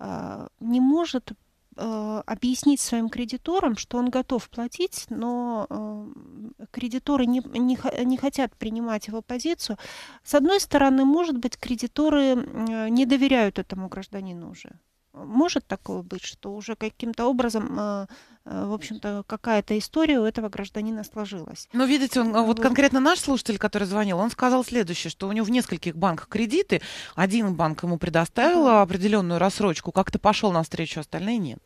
не может объяснить своим кредиторам, что он готов платить, но э, кредиторы не, не, не хотят принимать его позицию. С одной стороны, может быть, кредиторы не доверяют этому гражданину уже. Может такое быть, что уже каким-то образом, э, э, в общем-то, какая-то история у этого гражданина сложилась. Но видите, он, вот конкретно наш слушатель, который звонил, он сказал следующее, что у него в нескольких банках кредиты, один банк ему предоставил mm-hmm. определенную рассрочку, как-то пошел навстречу, остальные нет.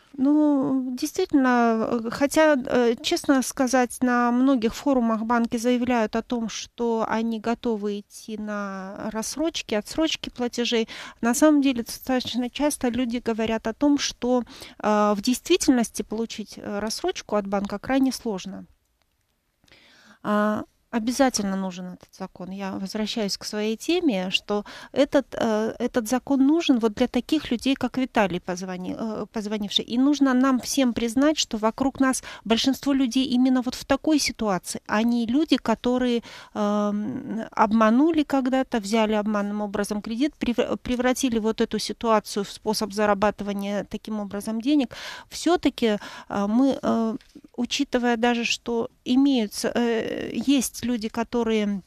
Ну, действительно, хотя, честно сказать, на многих форумах банки заявляют о том, что они готовы идти на рассрочки, отсрочки платежей. На самом деле, достаточно часто люди говорят о том, что э, в действительности получить рассрочку от банка крайне сложно. Обязательно нужен этот закон. Я возвращаюсь к своей теме, что этот, э, этот закон нужен вот для таких людей, как Виталий, позвони, э, позвонивший. И нужно нам всем признать, что вокруг нас большинство людей именно вот в такой ситуации. Они люди, которые э, обманули когда-то, взяли обманным образом кредит, превратили вот эту ситуацию в способ зарабатывания таким образом денег. Все-таки э, мы, э, учитывая даже, что имеются, э, есть люди, которые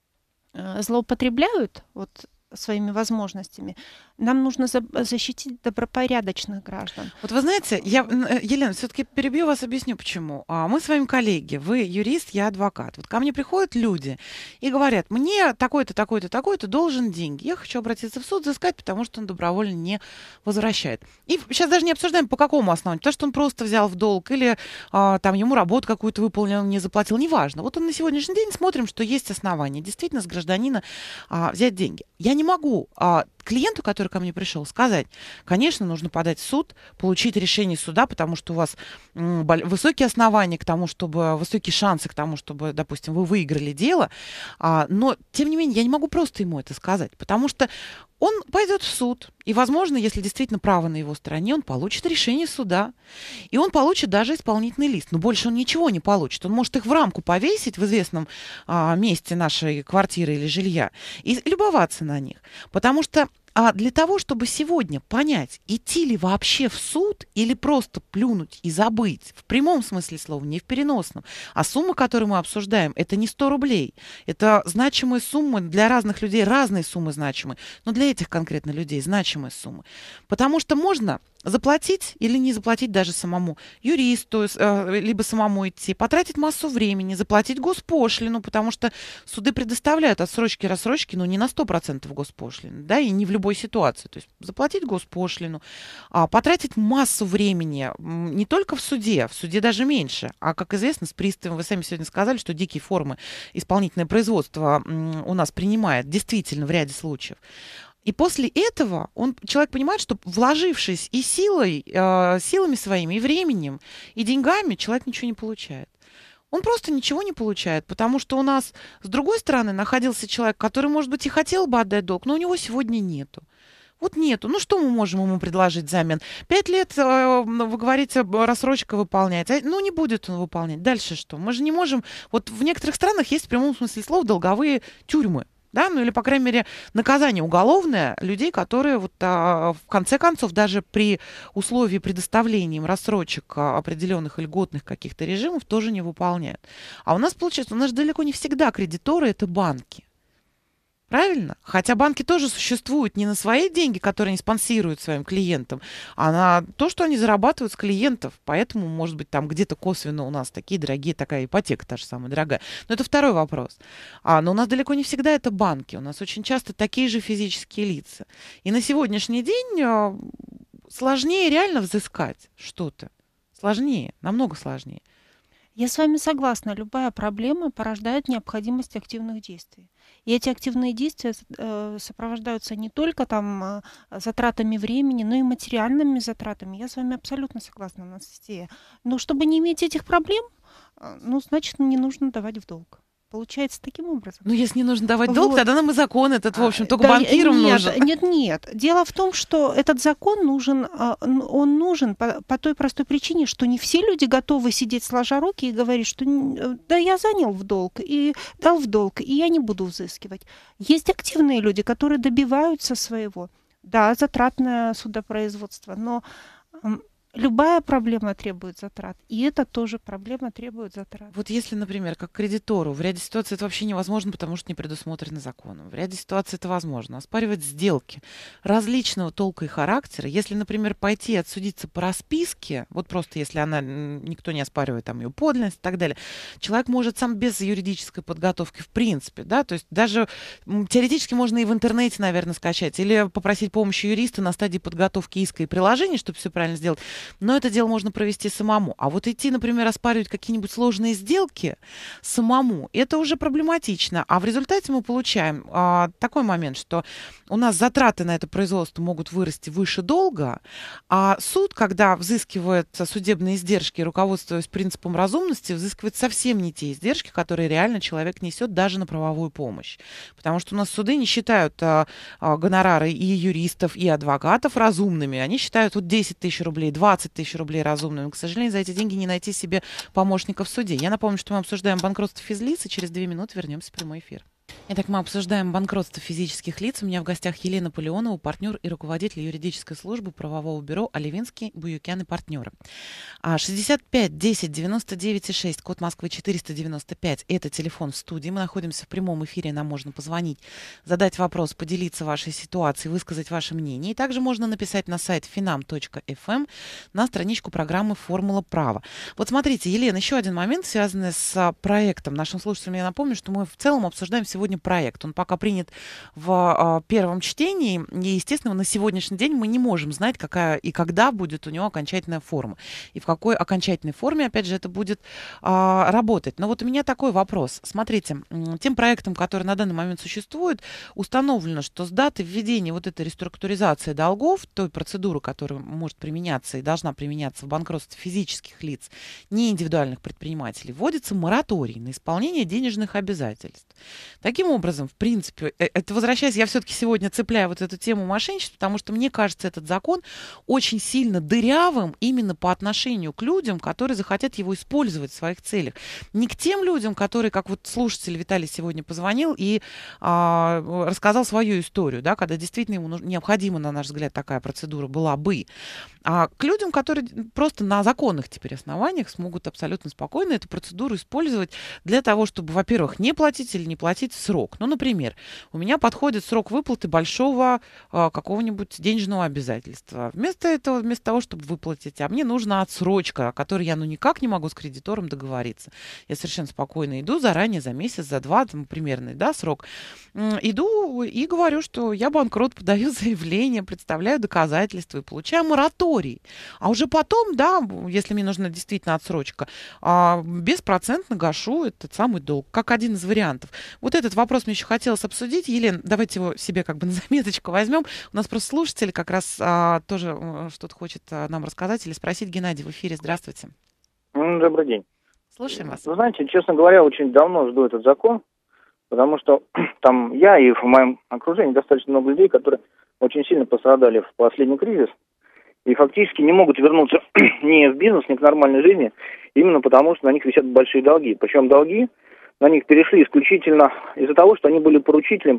э, злоупотребляют вот, своими возможностями, нам нужно за- защитить добропорядочных граждан. Вот вы знаете, я, Елена, все-таки перебью вас, объясню почему. А, мы с вами коллеги, вы юрист, я адвокат. Вот ко мне приходят люди и говорят, мне такой-то, такой-то, такой-то должен деньги. Я хочу обратиться в суд, взыскать, потому что он добровольно не возвращает. И сейчас даже не обсуждаем, по какому основанию. Потому что он просто взял в долг или а, там ему работу какую-то выполнил, он не заплатил. Неважно. Вот он на сегодняшний день смотрим, что есть основания действительно с гражданина а, взять деньги. Я не могу а, клиенту, который ко мне пришел, сказать, конечно, нужно подать в суд, получить решение суда, потому что у вас м, высокие основания к тому, чтобы, высокие шансы к тому, чтобы, допустим, вы выиграли дело, а, но, тем не менее, я не могу просто ему это сказать, потому что он пойдет в суд, и, возможно, если действительно право на его стороне, он получит решение суда, и он получит даже исполнительный лист, но больше он ничего не получит. Он может их в рамку повесить в известном а, месте нашей квартиры или жилья и любоваться на них, потому что а для того, чтобы сегодня понять, идти ли вообще в суд или просто плюнуть и забыть, в прямом смысле слова, не в переносном, а сумма, которую мы обсуждаем, это не сто рублей. Это значимые суммы, для разных людей разные суммы значимые, но для этих конкретно людей значимые суммы. Потому что можно заплатить или не заплатить даже самому юристу, либо самому идти, потратить массу времени, заплатить госпошлину, потому что суды предоставляют отсрочки, рассрочки, но не на сто процентов госпошлины, да, и не в любой ситуации. То есть заплатить госпошлину, потратить массу времени не только в суде, в суде даже меньше, а, как известно, с приставом, вы сами сегодня сказали, что дикие формы исполнительное производство у нас принимает действительно в ряде случаев. И после этого он, человек понимает, что вложившись и силой, э, силами своими, и временем, и деньгами, человек ничего не получает. Он просто ничего не получает, потому что у нас, с другой стороны, находился человек, который, может быть, и хотел бы отдать долг, но у него сегодня нету. Вот нету. Ну, что мы можем ему предложить взамен? Пять лет, э, вы говорите, рассрочка выполнять. А, ну, не будет он выполнять. Дальше что? Мы же не можем... Вот в некоторых странах есть в прямом смысле слова долговые тюрьмы. Да, ну или, по крайней мере, наказание уголовное людей, которые вот, а, в конце концов, даже при условии предоставления им рассрочек а, определенных льготных каких-то режимов тоже не выполняют. А у нас, получается, у нас же далеко не всегда кредиторы — это банки. Правильно? Хотя банки тоже существуют не на свои деньги, которые они спонсируют своим клиентам, а на то, что они зарабатывают с клиентов. Поэтому, может быть, там где-то косвенно у нас такие дорогие, такая ипотека та же самая дорогая. Но это второй вопрос. А, но у нас далеко не всегда это банки. У нас очень часто такие же физические лица. И на сегодняшний день а, сложнее реально взыскать что-то. Сложнее, намного сложнее. Я с вами согласна. Любая проблема порождает необходимость активных действий. И эти активные действия э, сопровождаются не только там э, затратами времени, но и материальными затратами. Я с вами абсолютно согласна, Анастасия. Но чтобы не иметь этих проблем, э, ну, значит, не нужно давать в долг. Получается таким образом. Ну, если не нужно давать долг, вот. Тогда нам и закон этот, в общем, только да, банкирам нет, нужен. Нет, нет. Дело в том, что этот закон нужен, он нужен по, по той простой причине, что не все люди готовы сидеть сложа руки и говорить, что да, я занял в долг и дал в долг, и я не буду взыскивать. Есть активные люди, которые добиваются своего. Да, затратное судопроизводство, но любая проблема требует затрат, и это тоже проблема требует затрат. Вот если, например, как кредитору, в ряде ситуаций это вообще невозможно, потому что не предусмотрено законом. В ряде ситуаций это возможно. Оспаривать сделки различного толка и характера. Если, например, пойти и отсудиться по расписке, вот просто если она, никто не оспаривает там ее подлинность и так далее, человек может сам без юридической подготовки в принципе, да, то есть даже теоретически можно и в интернете, наверное, скачать, или попросить помощи юриста на стадии подготовки иска и приложения, чтобы все правильно сделать. Но это дело можно провести самому. А вот идти, например, оспаривать какие-нибудь сложные сделки самому, это уже проблематично. А в результате мы получаем а, такой момент, что у нас затраты на это производство могут вырасти выше долга, а суд, когда взыскивает судебные издержки, руководствуясь принципом разумности, взыскивает совсем не те издержки, которые реально человек несет даже на правовую помощь. Потому что у нас суды не считают а, а, гонорары и юристов, и адвокатов разумными. Они считают вот десять тысяч рублей, двадцать тысяч рублей разумными. К сожалению, за эти деньги не найти себе помощника в суде. Я напомню, что мы обсуждаем банкротство физлиц, и через две минуты вернемся в прямой эфир. Итак, мы обсуждаем банкротство физических лиц. У меня в гостях Елена Полеонова, партнер и руководитель юридической службы правового бюро Оливинский, Буюкян и партнеры. шестьдесят пять десять девяносто девять шесть, код Москвы четыреста девяносто пять. Это телефон в студии. Мы находимся в прямом эфире. Нам можно позвонить, задать вопрос, поделиться вашей ситуацией, высказать ваше мнение. И также можно написать на сайт финам точка эф эм на страничку программы «Формула права». Вот смотрите, Елена, еще один момент, связанный с проектом. Нашим слушателям я напомню, что мы в целом обсуждаем сегодня проект. Он пока принят в а, первом чтении, и, естественно, на сегодняшний день мы не можем знать, какая и когда будет у него окончательная форма, и в какой окончательной форме, опять же, это будет а, работать. Но вот у меня такой вопрос. Смотрите, тем проектом, который на данный момент существует, установлено, что с даты введения вот этой реструктуризации долгов, той процедуры, которая может применяться и должна применяться в банкротстве физических лиц, не индивидуальных предпринимателей, вводится мораторий на исполнение денежных обязательств. Таким образом, в принципе, это возвращаясь, я все-таки сегодня цепляю вот эту тему мошенничества, потому что мне кажется, этот закон очень сильно дырявым именно по отношению к людям, которые захотят его использовать в своих целях. Не к тем людям, которые, как вот слушатель Виталий сегодня позвонил и а, рассказал свою историю, да, когда действительно ему необходима, на наш взгляд, такая процедура была бы, а к людям, которые просто на законных теперь основаниях смогут абсолютно спокойно эту процедуру использовать для того, чтобы, во-первых, не платить или не платить в срок. Ну, например, у меня подходит срок выплаты большого а, какого-нибудь денежного обязательства. Вместо этого, вместо того, чтобы выплатить, а мне нужна отсрочка, о которой я ну никак не могу с кредитором договориться. Я совершенно спокойно иду заранее, за месяц, за два, там, примерный, да, срок. Иду и говорю, что я банкрот, подаю заявление, представляю доказательства и получаю мораторий. А уже потом, да, если мне нужна действительно отсрочка, а, беспроцентно гашу этот самый долг, как один из вариантов. Вот этот вопрос мне еще хотелось обсудить. Елена, давайте его себе как бы на заметочку возьмем. У нас просто слушатель как раз а, тоже а, что-то хочет а, нам рассказать или спросить. Геннадий в эфире. Здравствуйте. Добрый день. Слушаем вас. Вы знаете, честно говоря, очень давно жду этот закон, потому что там я и в моем окружении достаточно много людей, которые очень сильно пострадали в последний кризис и фактически не могут вернуться ни в бизнес, ни к нормальной жизни, именно потому что на них висят большие долги. Причем долги на них перешли исключительно из-за того, что они были поручителем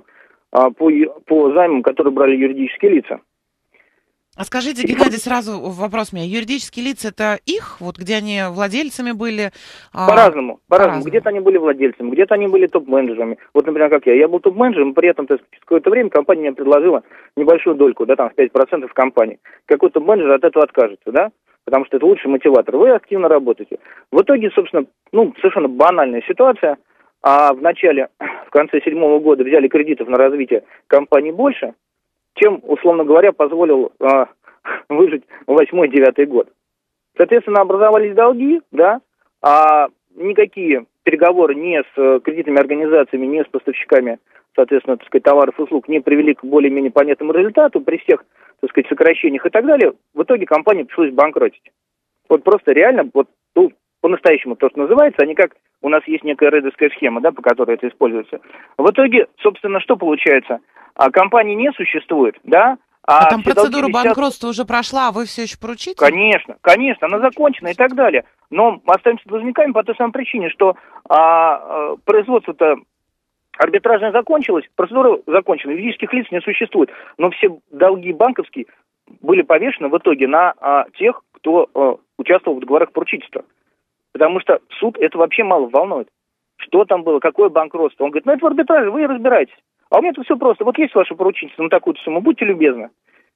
а, по, по займам, которые брали юридические лица. А скажите, Геннадий, сразу вопрос у меня. Юридические лица — это их, вот где они владельцами были? А... По-разному, по-разному. По-разному. Где-то они были владельцами, где-то они были топ-менеджерами. Вот, например, как я. Я был топ-менеджером, при этом то есть, через какое-то время компания мне предложила небольшую дольку, да, там, в пять процентов в компании. Какой топ-менеджер от этого откажется, да? Потому что это лучший мотиватор. Вы активно работаете. В итоге, собственно, ну, совершенно банальная ситуация. А в начале, в конце седьмого года взяли кредитов на развитие компании больше, чем, условно говоря, позволил э, выжить восьмой-девятый год. Соответственно, образовались долги, да, а никакие переговоры ни с э, кредитными организациями, ни с поставщиками, соответственно, так сказать, товаров и услуг не привели к более-менее понятному результату при всех, так сказать, сокращениях и так далее. В итоге компании пришлось банкротить. Вот просто реально, вот, ну, по-настоящему то, что называется, а не как у нас есть некая рейдерская схема, да, по которой это используется. В итоге, собственно, что получается? А компании не существует, да? А, а там процедура банкротства сейчас... уже прошла, а вы все еще поручите? Конечно, конечно, она закончена и так далее. Но остаемся должниками по той самой причине, что а, а, производство-то арбитражное закончилось, процедура закончена, юридических лиц не существует. Но все долги банковские были повешены в итоге на а, тех, кто а, участвовал в договорах поручительства. Потому что суд это вообще мало волнует. Что там было, какое банкротство. Он говорит, ну это в арбитраже, вы и разбираетесь. А у меня тут все просто. Вот есть ваше поручительство на такую-то сумму, будьте любезны.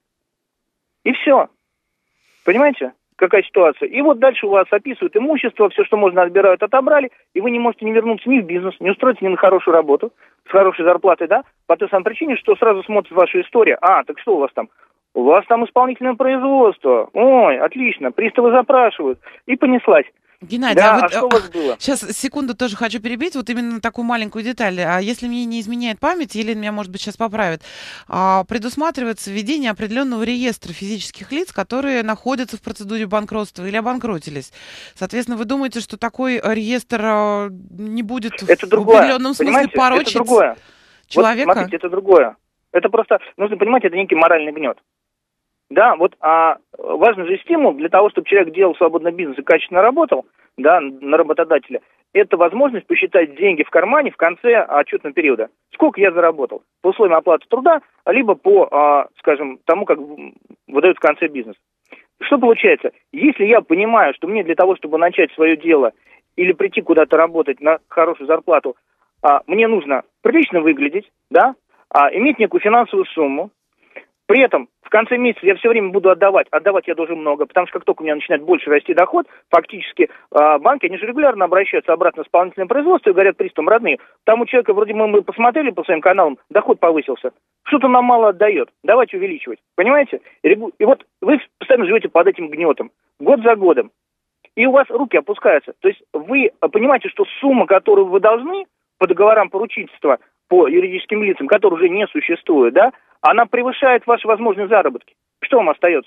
И все. Понимаете, какая ситуация? И вот дальше у вас описывают имущество, все, что можно, отбирают, отобрали, и вы не можете не вернуться ни в бизнес, не устроиться ни на хорошую работу, с хорошей зарплатой, да? По той самой причине, что сразу смотрит ваша история. А, так что у вас там? У вас там исполнительное производство. Ой, отлично, приставы запрашивают. И понеслась. Геннадий, да, а, вот, а что у вас было? Сейчас, секунду, тоже хочу перебить, вот именно такую маленькую деталь. А если мне не изменяет память, или меня, может быть, сейчас поправит, а, предусматривается введение определенного реестра физических лиц, которые находятся в процедуре банкротства или обанкротились. Соответственно, вы думаете, что такой реестр а, не будет это в другое, определенном смысле порочить это другое. человека? Вот, смотрите, это другое. Это просто, нужно понимать, это некий моральный гнет. Да, вот а, важный же стимул для того, чтобы человек делал свободный бизнес и качественно работал, да, на работодателя, это возможность посчитать деньги в кармане в конце отчетного периода. Сколько я заработал по условиям оплаты труда, либо по, а, скажем, тому, как выдают в конце бизнес. Что получается? Если я понимаю, что мне для того, чтобы начать свое дело или прийти куда-то работать на хорошую зарплату, а, мне нужно прилично выглядеть, да, а, иметь некую финансовую сумму. При этом в конце месяца я все время буду отдавать. Отдавать я должен много, потому что как только у меня начинает больше расти доход, фактически э, банки, они же регулярно обращаются обратно в исполнительное производство и говорят приставам, родные, там у человека, вроде мы, мы посмотрели по своим каналам, доход повысился, что-то нам мало отдает, давайте увеличивать. Понимаете? И, и вот вы постоянно живете под этим гнетом, год за годом, и у вас руки опускаются. То есть вы понимаете, что сумма, которую вы должны по договорам поручительства по юридическим лицам, которые уже не существуют, да, она превышает ваши возможные заработки. Что вам остается?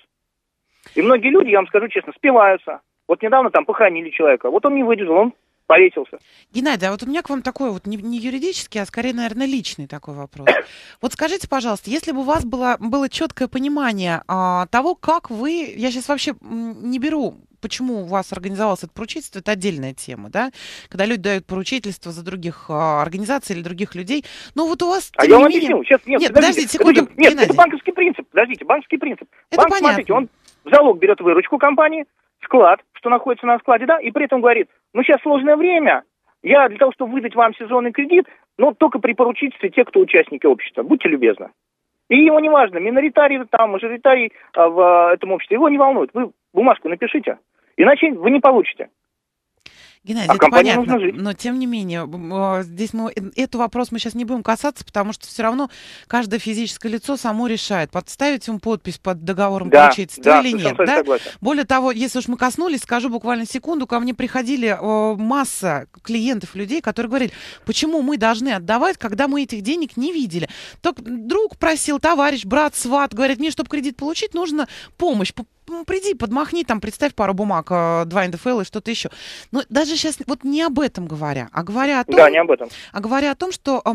И многие люди, я вам скажу честно, спиваются. Вот недавно там похоронили человека. Вот он не выдержал, он повесился. Геннадий, а вот у меня к вам такой вот не, не юридический, а скорее, наверное, личный такой вопрос. Вот скажите, пожалуйста, если бы у вас было, было четкое понимание а, того, как вы... Я сейчас вообще не беру... Почему у вас организовалось это поручительство, это отдельная тема, да? Когда люди дают поручительство за других а, организаций или других людей. Но вот у вас... А я вам менее... объясню. Сейчас, нет, нет, подождите, подождите секунду, Нет, Геннадий. Это банковский принцип. Подождите, банковский принцип. Это Банк, понятно. смотрите, он в залог берет выручку компании, склад, что находится на складе, да, и при этом говорит, ну сейчас сложное время, я для того, чтобы выдать вам сезонный кредит, но только при поручительстве те, кто участники общества. Будьте любезны. И его не важно, миноритарий там, мажоритарий а, в а, этом обществе, его не волнует. Вы бумажку напишите. Иначе вы не получите. Геннадий, а это понятно, но тем не менее, здесь мы, этот вопрос мы сейчас не будем касаться, потому что все равно каждое физическое лицо само решает, подставить ему подпись под договором да, поручительства да, или нет. Да? Согласен. Более того, если уж мы коснулись, скажу буквально секунду, ко мне приходили о, масса клиентов, людей, которые говорили, почему мы должны отдавать, когда мы этих денег не видели. Только друг просил, товарищ, брат, сват, говорит, мне, чтобы кредит получить, нужно помощь. Приди, подмахни, там, представь пару бумаг, два эн дэ эф эл и что-то еще. Но даже сейчас вот не об этом говоря, а говоря о том, да, не об этом. а говоря о том, что мне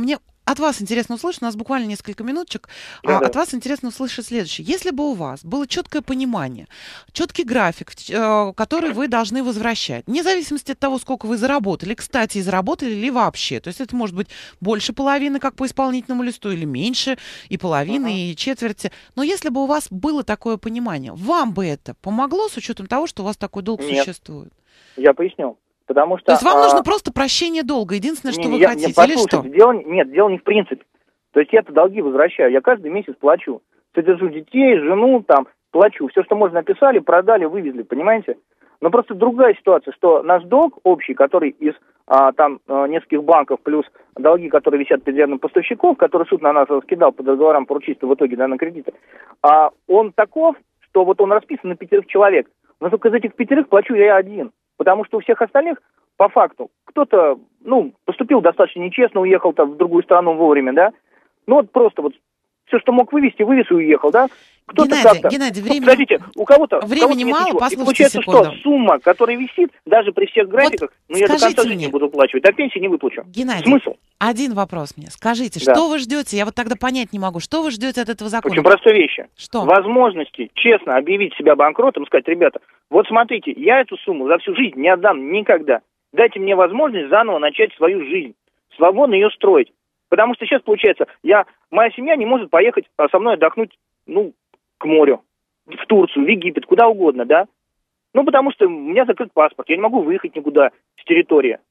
от вас интересно услышать, у нас буквально несколько минуточек, Да, а, да. от вас интересно услышать следующее. Если бы у вас было четкое понимание, четкий график, э, который вы должны возвращать, вне зависимости от того, сколько вы заработали, кстати, и заработали ли вообще, то есть это может быть больше половины, как по исполнительному листу, или меньше, и половины, Мгм. и четверти, но если бы у вас было такое понимание, вам бы это помогло с учетом того, что у вас такой долг Нет. существует? Я поясню. Потому что... То есть вам а, нужно просто прощение долга, единственное, не, что не, вы я, хотите, не, или что? послушайте, дело, не- нет, дело не в принципе. То есть я-то долги возвращаю, я каждый месяц плачу. Содержу детей, жену, там, плачу. Все, что можно, написали, продали, вывезли, понимаете? Но просто другая ситуация, что наш долг общий, который из а, там а, нескольких банков, плюс долги, которые висят перед рядом поставщиков, которые суд на нас раскидал по договорам поручительства в итоге, да, на кредиты, а, он таков, что вот он расписан на пятерых человек. Но только из этих пятерых плачу я один. Потому что у всех остальных, по факту, кто-то, ну, поступил достаточно нечестно, уехал там в другую страну вовремя, да. Ну вот просто вот все, что мог вывести, вывез и уехал, да. Кто-то Геннадий, как-то... Геннадий, Ну, времени- подождите, у кого-то... у времени кого-то нет мало, ничего. И послушайте получается, секунду. что сумма, которая висит, даже при всех графиках, ну я до скажите конца жизни мне, буду уплачивать, до пенсии не выплачу. Геннадий, Смысл? один вопрос мне. Скажите, Да. что вы ждете? Я вот тогда понять не могу. Что вы ждете от этого закона? Очень простые вещи. Что? Возможности честно объявить себя банкротом, сказать, ребята, вот смотрите, я эту сумму за всю жизнь не отдам никогда. Дайте мне возможность заново начать свою жизнь, свободно ее строить. Потому что сейчас, получается, я, моя семья не может поехать а, со мной отдохнуть, ну, к морю, в Турцию, в Египет, куда угодно, да? Ну, потому что у меня закрыт паспорт, я не могу выехать никуда с территории.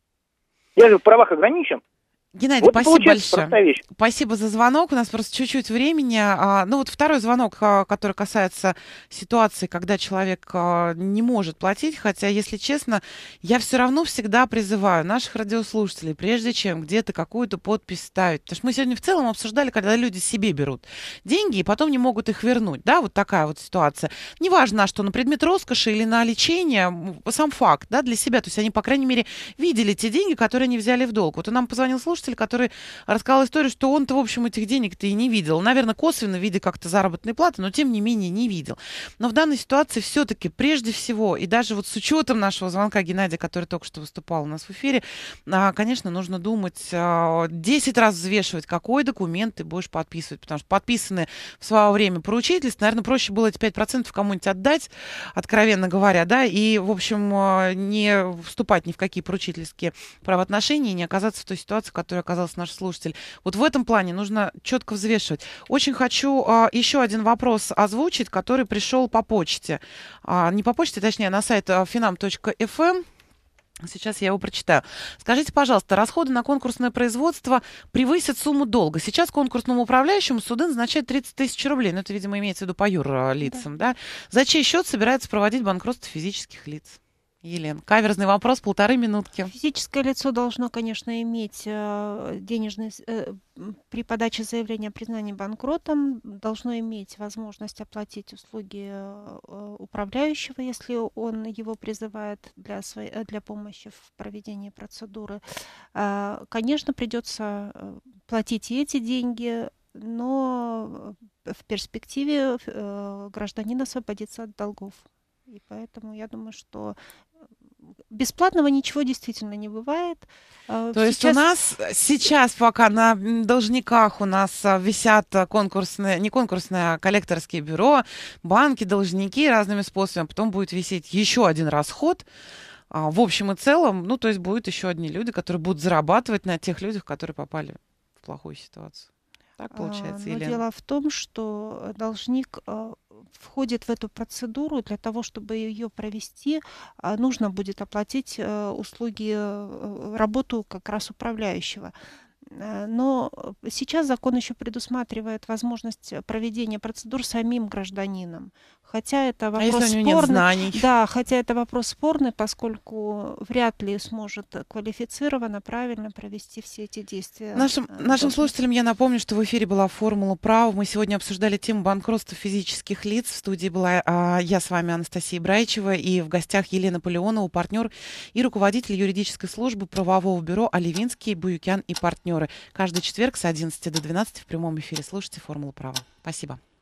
Я же в правах ограничен. Геннадий, Вот и спасибо получается большое. простая вещь. Спасибо за звонок. У нас просто чуть-чуть времени. А, ну вот второй звонок, а, который касается ситуации, когда человек а, не может платить. Хотя, если честно, я все равно всегда призываю наших радиослушателей, прежде чем где-то какую-то подпись ставить. Потому что мы сегодня в целом обсуждали, когда люди себе берут деньги и потом не могут их вернуть. Да, вот такая вот ситуация. Неважно, что на предмет роскоши или на лечение, сам факт, да, для себя. То есть они, по крайней мере, видели те деньги, которые они взяли в долг. Вот и нам позвонил слушатель, который рассказал историю, что он-то, в общем, этих денег-то и не видел. Наверное, косвенно в виде как-то заработной платы, но тем не менее не видел. Но в данной ситуации все-таки прежде всего, и даже вот с учетом нашего звонка Геннадия, который только что выступал у нас в эфире, конечно, нужно думать, десять раз взвешивать, какой документ ты будешь подписывать. Потому что подписанные в свое время поручительство, наверное, проще было эти пять процентов кому-нибудь отдать, откровенно говоря, да, и, в общем, не вступать ни в какие поручительские правоотношения и не оказаться в той ситуации, в которой оказался наш слушатель. Вот в этом плане нужно четко взвешивать. Очень хочу а, еще один вопрос озвучить, который пришел по почте. А, не по почте, точнее, на сайт финам точка эф эм. Сейчас я его прочитаю. Скажите, пожалуйста, расходы на конкурсное производство превысят сумму долга. Сейчас конкурсному управляющему суды назначают тридцать тысяч рублей. Ну, это, видимо, имеется в виду по юрлицам, да? Да? За чей счет собирается проводить банкротство физических лиц? Елена, каверзный вопрос, полторы минутки. Физическое лицо должно, конечно, иметь э, денежный... Э, при подаче заявления о признании банкротом должно иметь возможность оплатить услуги э, управляющего, если он его призывает для, своей, для помощи в проведении процедуры. Э, конечно, придется платить и эти деньги, но в перспективе э, гражданин освободится от долгов. И поэтому я думаю, что бесплатного ничего действительно не бывает. То сейчас... есть у нас сейчас пока на должниках у нас висят конкурсные, не конкурсные, а коллекторские бюро, банки, должники разными способами. Потом будет висеть еще один расход. В общем и целом, ну, то есть будут еще одни люди, которые будут зарабатывать на тех людях, которые попали в плохую ситуацию. Так получается, Но Елена? дело в том, что должник входит в эту процедуру. Для того, чтобы ее провести, нужно будет оплатить услуги, работу как раз управляющего. Но сейчас закон еще предусматривает возможность проведения процедур самим гражданином. Хотя это вопрос а если у него спорный. Нет знаний? Да, хотя это вопрос спорный, поскольку вряд ли сможет квалифицированно, правильно провести все эти действия. Нашим, нашим слушателям я напомню, что в эфире была «Формула права». Мы сегодня обсуждали тему банкротства физических лиц. В студии была а, я с вами, Анастасия Брайчева, и в гостях Елена Полеонова, партнер и руководитель юридической службы правового бюро «Оливинский, Буюкян и партнеры». Каждый четверг с одиннадцати до двенадцати в прямом эфире слушайте «Формулу права». Спасибо.